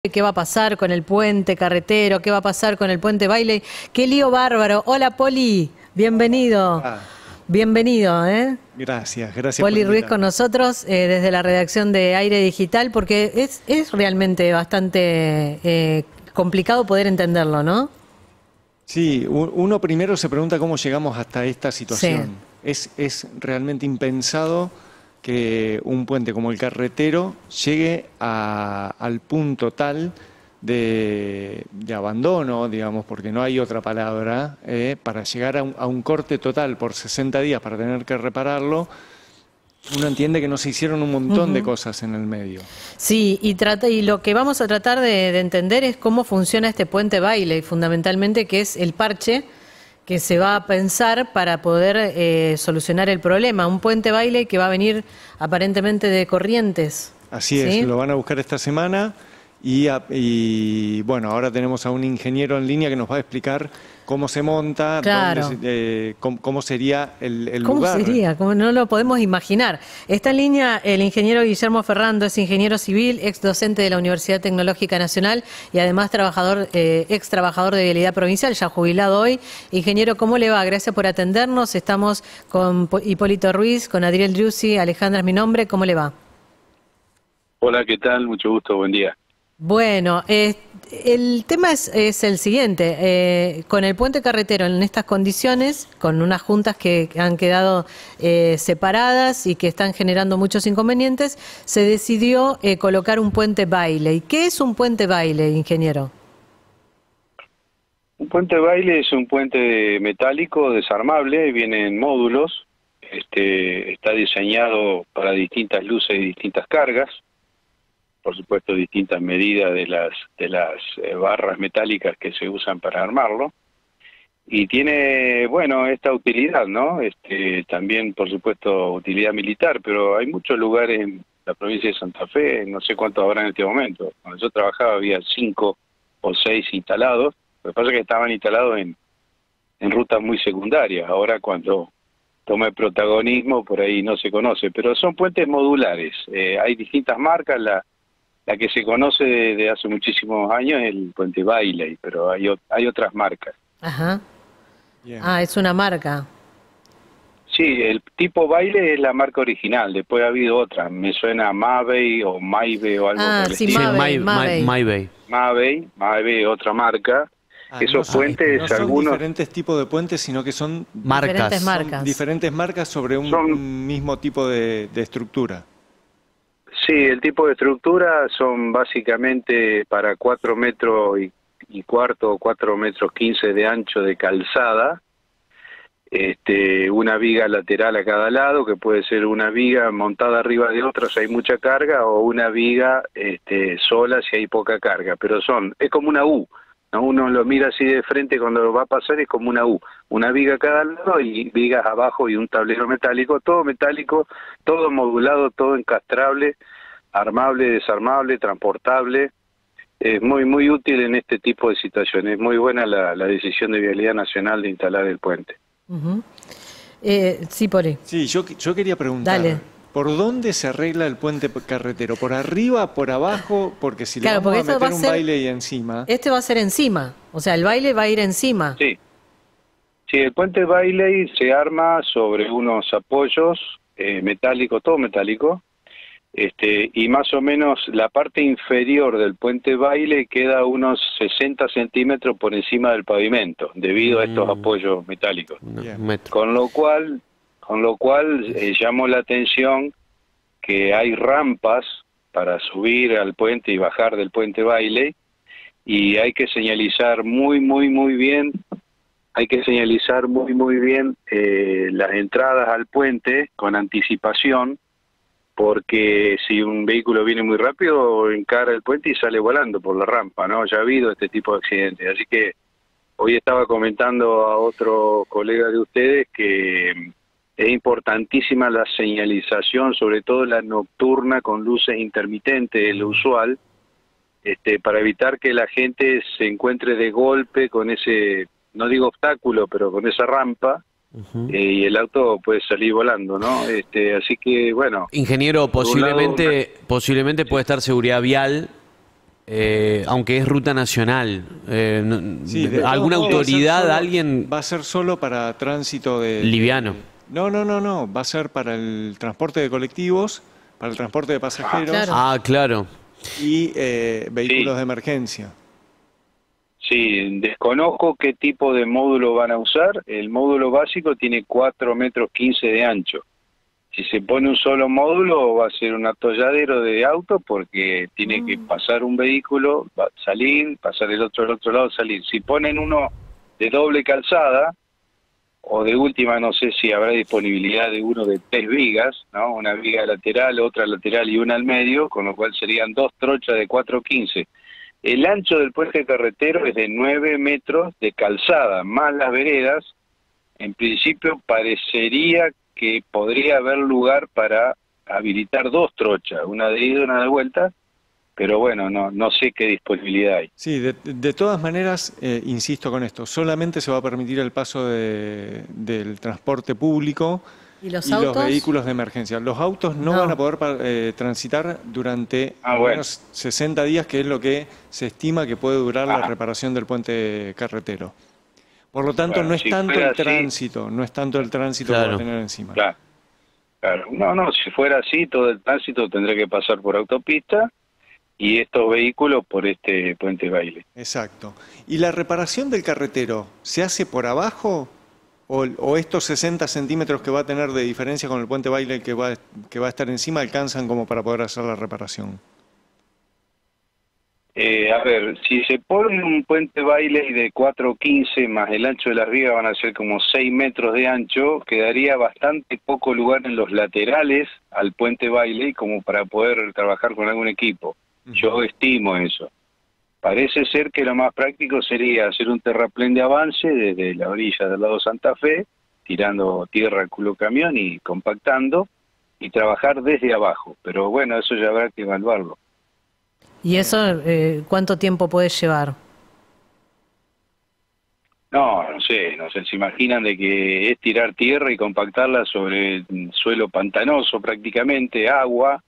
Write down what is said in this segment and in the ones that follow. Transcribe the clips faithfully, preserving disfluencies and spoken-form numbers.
¿Qué va a pasar con el puente carretero? ¿Qué va a pasar con el puente Bailey? ¡Qué lío bárbaro! Hola, Poli. Bienvenido. Ah, Bienvenido, ¿eh? gracias, gracias Poli por Ruiz con invitarme. nosotros eh, desde la redacción de Aire Digital, porque es, es realmente bastante eh, complicado poder entenderlo, ¿no? Sí, u- uno primero se pregunta cómo llegamos hasta esta Sí. situación. Es, es realmente impensado que un puente como el carretero llegue a- al punto tal de, de abandono, digamos, porque no hay otra palabra, eh, para llegar a un, a un corte total por sesenta días para tener que repararlo. Uno entiende que no se hicieron un montón de cosas en el medio. Sí, y, trata, y lo que vamos a tratar de, de entender es cómo funciona este puente Bailey, fundamentalmente, que es el parche que se va a pensar para poder eh, solucionar el problema. Un puente Bailey que va a venir aparentemente de Corrientes. Así ¿sí? es, lo van a buscar esta semana y, a- y, bueno, ahora tenemos a un ingeniero en línea que nos va a explicar cómo se monta, Claro. dónde se- eh, cómo, cómo sería el, el ¿Cómo lugar. sería? ¿Cómo no lo podemos imaginar? Está en línea el ingeniero Guillermo Ferrando, es ingeniero civil, ex docente de la Universidad Tecnológica Nacional y además trabajador, eh, ex trabajador de Vialidad Provincial, ya jubilado hoy. Ingeniero, ¿cómo le va? Gracias por atendernos. Estamos con Po- Hipólito Ruiz, con Adriel Driussi, Alejandra es mi nombre. ¿Cómo le va? Hola, ¿qué tal? Mucho gusto, buen día. Bueno, eh, el tema es, es el siguiente. Eh, con el puente carretero en estas condiciones, con unas juntas que han quedado eh, separadas y que están generando muchos inconvenientes, se decidió eh, colocar un puente Bailey. ¿Qué es un puente Bailey, ingeniero? Un puente baile es un puente metálico desarmable, viene en módulos, este, está diseñado para distintas luces y distintas cargas, por supuesto distintas medidas de las de las eh, barras metálicas que se usan para armarlo, y tiene, bueno, esta utilidad, ¿no? Este, también, por supuesto, utilidad militar, pero hay muchos lugares en la provincia de Santa Fe, no sé cuántos habrá en este momento. Cuando yo trabajaba había cinco o seis instalados. Lo que pasa es que estaban instalados en, en rutas muy secundarias. Ahora cuando toma el protagonismo, por ahí no se conoce. Pero son puentes modulares. Eh, hay distintas marcas. La, la que se conoce de, de hace muchísimos años es el puente Bailey, pero hay, o- hay otras marcas. Ajá. Bien. Ah, es una marca. Sí, el tipo Bailey es la marca original. Después ha habido otras. Me suena a Mavey o Maive o algo Ah, por el sí, estilo. Mavey, My, Mavey. My, Mavey. Mavey, Mavey, otra marca. Ah, Esos no son- puentes, no son algunos... diferentes tipos de puentes, sino que son, Marcas. Diferentes son marcas. diferentes marcas sobre un, Son- un mismo tipo de, de estructura. Sí, el tipo de estructura son básicamente para cuatro metros y, y cuarto, cuatro metros quince de ancho de calzada, este, una viga lateral a cada lado, que puede ser una viga montada arriba de otra si hay mucha carga, o una viga este, sola si hay poca carga, pero son, es como una U, ¿no? Uno lo mira así de frente cuando lo va a pasar, es como una U, una viga a cada lado y vigas abajo y un tablero metálico, todo metálico, todo modulado, todo encastrable, armable, desarmable, transportable. Es muy muy útil en este tipo de situaciones. Es muy buena la, la decisión de Vialidad Nacional de instalar el puente. Ujú. Eh, sí, Poli. Sí, yo, yo quería preguntar, Dale. ¿por dónde se arregla el puente carretero? ¿Por arriba, por abajo? Porque si Claro, le vamos porque a eso va meter a un ser- baile ahí encima... Este va a ser encima. O sea, el baile va a ir encima. Sí. Sí, el puente Bailey se arma sobre unos apoyos eh, metálicos, todo metálico, este, y más o menos la parte inferior del puente Bailey queda unos sesenta centímetros por encima del pavimento, debido a estos Mm. apoyos metálicos. Un Bien. metro. Con lo cual, con lo cual eh, llamó la atención que hay rampas para subir al puente y bajar del puente Bailey, y hay que señalizar muy, muy, muy bien, hay que señalizar muy, muy bien eh, las entradas al puente con anticipación, porque si un vehículo viene muy rápido, encara el puente y sale volando por la rampa, ¿no? Ya ha habido este tipo de accidentes, así que hoy estaba comentando a otro colega de ustedes que es importantísima la señalización, sobre todo la nocturna con luces intermitentes, el usual, este, para evitar que la gente se encuentre de golpe con ese, no digo obstáculo, pero con esa rampa, Ujú. eh, y el auto puede salir volando, ¿no? Este, así que, bueno, Ingeniero, Por un lado, posiblemente, posiblemente puede estar seguridad vial Eh, aunque es ruta nacional, eh, no, Sí, de ¿alguna todos modos, autoridad, va a ser solo- alguien va a ser solo para tránsito de... liviano? No, no, no, no. Va a ser para el transporte de colectivos, para el transporte de pasajeros Claro. Ah, claro. y eh, vehículos Sí. de emergencia. Sí, desconozco qué tipo de módulo van a usar. El módulo básico tiene cuatro metros quince de ancho. Si se pone un solo módulo va a ser un atolladero de auto porque tiene que pasar un vehículo, va- salir, pasar el otro al otro lado, salir. Si ponen uno de doble calzada, o de última no sé si habrá disponibilidad de uno de tres vigas, ¿no? Una viga lateral, otra lateral y una al medio, con lo cual serían dos trochas de cuatro quince. El ancho del puente carretero es de nueve metros de calzada, más las veredas. En principio parecería que podría haber lugar para habilitar dos trochas, una de ida y una de vuelta, pero bueno, no, no sé qué disponibilidad hay. Sí, de, de todas maneras, eh, insisto con esto, solamente se va a permitir el paso de- del transporte público ¿Y los y los autos? vehículos de emergencia. Los autos no, No. van a poder pa- eh, transitar durante Ah, al bueno. menos sesenta días, que es lo que se estima que puede durar la Ajá. reparación del puente carretero. Por lo tanto, Bueno, no es si tanto fuera el así- tránsito, no es tanto el tránsito que Claro. va a tener encima. Claro, claro. No, no, si fuera así, todo el tránsito tendría que pasar por autopista y estos vehículos por este puente baile. Exacto. ¿Y la reparación del carretero se hace por abajo o, o estos sesenta centímetros que va a tener de diferencia con el puente baile que va, que va a estar encima alcanzan como para poder hacer la reparación? Eh, a ver, si se pone un puente baile de cuatro quince más el ancho de las vigas van a ser como seis metros de ancho, quedaría bastante poco lugar en los laterales al puente baile como para poder trabajar con algún equipo. Yo estimo eso. Parece ser que lo más práctico sería hacer un terraplén de avance desde la orilla del lado Santa Fe, tirando tierra al culo camión y compactando, y trabajar desde abajo. Pero bueno, eso ya habrá que evaluarlo. ¿Y eso eh, cuánto tiempo puede llevar? No, no sé, no sé, se imaginan de que es tirar tierra y compactarla sobre suelo pantanoso prácticamente, agua.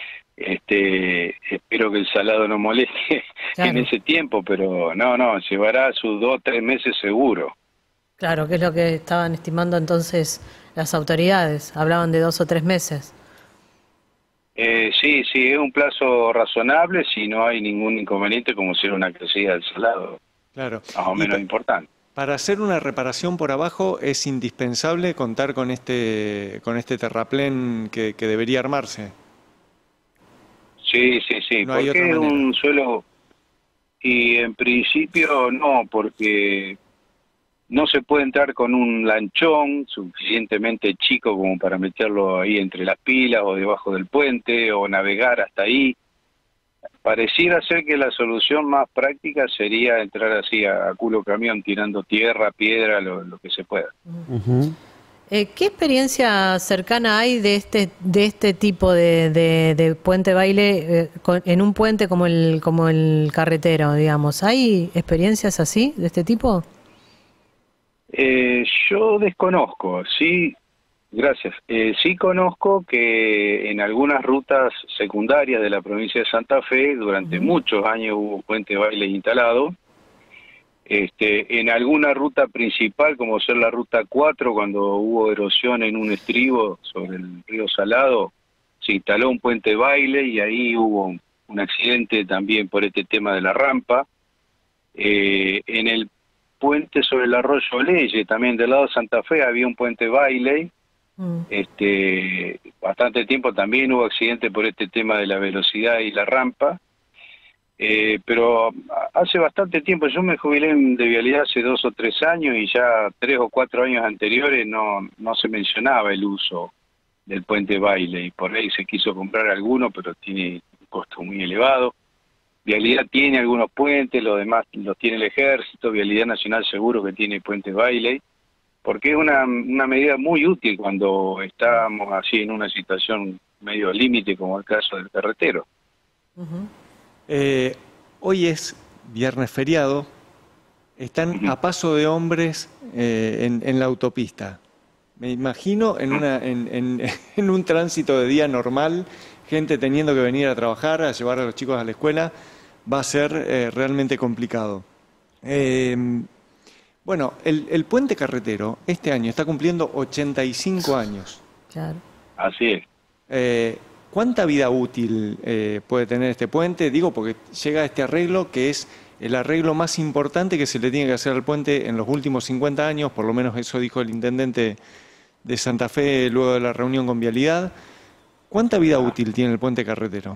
Este, espero que el salado no moleste Claro. en ese tiempo, pero no, no, llevará sus dos o tres meses seguro. Claro, que es lo que estaban estimando entonces las autoridades. Hablaban de dos o tres meses. Eh, sí, sí, es un plazo razonable si no hay ningún inconveniente como ser una crecida del salado, Claro. más o Y menos pa- importante. Para hacer una reparación por abajo es indispensable contar con este, con este terraplén que, que debería armarse. Sí, sí, sí, No hay porque otra es manera. un suelo, y en principio no, porque no se puede entrar con un lanchón suficientemente chico como para meterlo ahí entre las pilas o debajo del puente o navegar hasta ahí. Pareciera ser que la solución más práctica sería entrar así a, a culo camión tirando tierra, piedra, lo, lo que se pueda. Ujú. Eh, ¿Qué experiencia cercana hay de este de este tipo de, de, de puente baile eh, con- en un puente como el como el carretero, digamos? ¿Hay experiencias así de este tipo? Eh, yo desconozco, sí, gracias. Eh, sí conozco que en algunas rutas secundarias de la provincia de Santa Fe durante muchos años hubo puente baile instalado. Este, en alguna ruta principal, como ser la ruta cuatro, cuando hubo erosión en un estribo sobre el río Salado, se instaló un puente baile y ahí hubo un, un accidente también por este tema de la rampa. Eh, en el puente sobre el arroyo Leye, también del lado de Santa Fe, había un puente baile. Mm. Este, bastante tiempo también hubo accidente por este tema de la velocidad y la rampa. Eh, pero hace bastante tiempo, yo me jubilé de vialidad hace dos o tres años y ya tres o cuatro años anteriores no, no se mencionaba el uso del puente baile y por ahí se quiso comprar alguno, pero tiene un costo muy elevado. Vialidad tiene algunos puentes, los demás los tiene el Ejército, Vialidad Nacional seguro que tiene puente baile, porque es una, una medida muy útil cuando estamos así en una situación medio límite como el caso del carretero. Ujú. Eh, hoy es viernes feriado, están a paso de hombres eh, en, en la autopista. Me imagino en, una, en, en, en un tránsito de día normal, gente teniendo que venir a trabajar, a llevar a los chicos a la escuela. va a ser eh, realmente complicado. Eh, bueno, el, el puente carretero este año está cumpliendo ochenta y cinco años. Claro. Así es. Eh, ¿Cuánta vida útil eh, puede tener este puente? Digo, porque llega este arreglo que es el arreglo más importante que se le tiene que hacer al puente en los últimos cincuenta años, por lo menos eso dijo el intendente de Santa Fe luego de la reunión con Vialidad. ¿Cuánta vida útil tiene el puente carretero?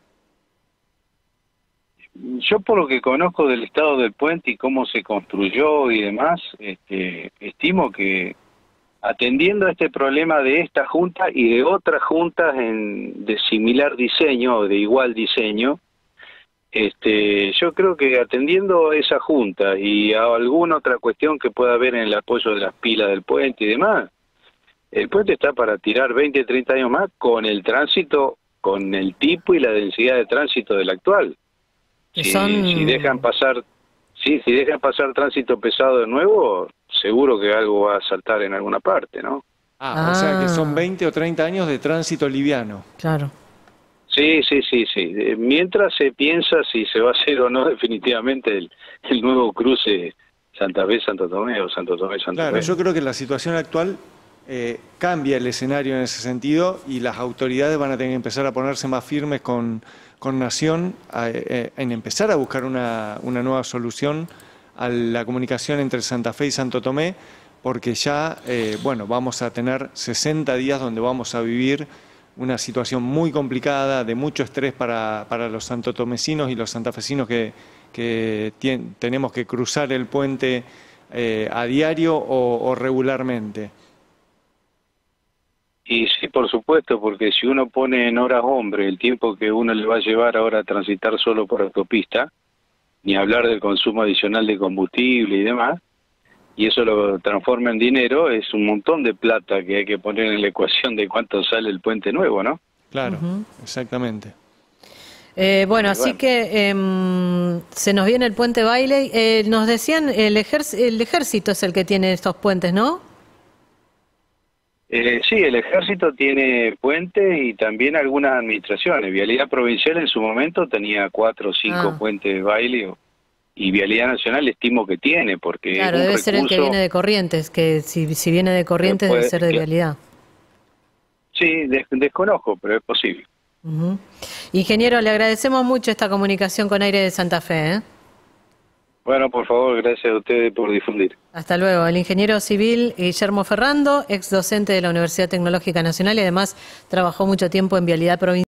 Yo, por lo que conozco del estado del puente y cómo se construyó y demás, este, estimo que atendiendo a este problema de esta junta y de otras juntas en, de similar diseño o de igual diseño, este, yo creo que atendiendo a esa junta y a alguna otra cuestión que pueda haber en el apoyo de las pilas del puente y demás, el puente está para tirar veinte, treinta años más con el tránsito, con el tipo y la densidad de tránsito del actual. Si, Son... si dejan pasar, sí, si dejan pasar tránsito pesado de nuevo, seguro que algo va a saltar en alguna parte, ¿no? Ah, ah. O sea que son veinte o treinta años de tránsito liviano. Claro. Sí, sí, sí, sí. Mientras se piensa si se va a hacer o no definitivamente el, el nuevo cruce Santa Fe, Santo Tomé o Santo Tomé, Santa Fe. Claro, yo creo que la situación actual eh, cambia el escenario en ese sentido y las autoridades van a tener que empezar a ponerse más firmes con, con Nación a, eh, en empezar a buscar una, una nueva solución a la comunicación entre Santa Fe y Santo Tomé, porque ya, eh, bueno, vamos a tener sesenta días donde vamos a vivir una situación muy complicada, de mucho estrés para, para los santotomecinos y los santafesinos que, que tien, tenemos que cruzar el puente eh, a diario o, o regularmente. Y sí, por supuesto, porque si uno pone en horas hombre el tiempo que uno le va a llevar ahora a transitar solo por autopista, ni hablar del consumo adicional de combustible y demás, y eso lo transforma en dinero, es un montón de plata que hay que poner en la ecuación de cuánto sale el puente nuevo, ¿no? Claro, uh-huh. Exactamente. Eh, bueno, así bueno. que eh, se nos viene el puente Bailey. Eh, nos decían, el, el ejército es el que tiene estos puentes, ¿no? Eh, sí, el ejército tiene puentes y también algunas administraciones. Vialidad Provincial en su momento tenía cuatro o cinco ah. puentes Bailey, y Vialidad Nacional estimo que tiene, porque claro, debe recurso, ser el que viene de Corrientes, que si, si viene de Corrientes puede, debe ser de que, Vialidad. Sí, des, desconozco, pero es posible. Uh-huh. Ingeniero, le agradecemos mucho esta comunicación con Aire de Santa Fe, ¿eh? Bueno, por favor, gracias a ustedes por difundir. Hasta luego. El ingeniero civil Guillermo Ferrando, ex docente de la Universidad Tecnológica Nacional y además trabajó mucho tiempo en Vialidad Provincial.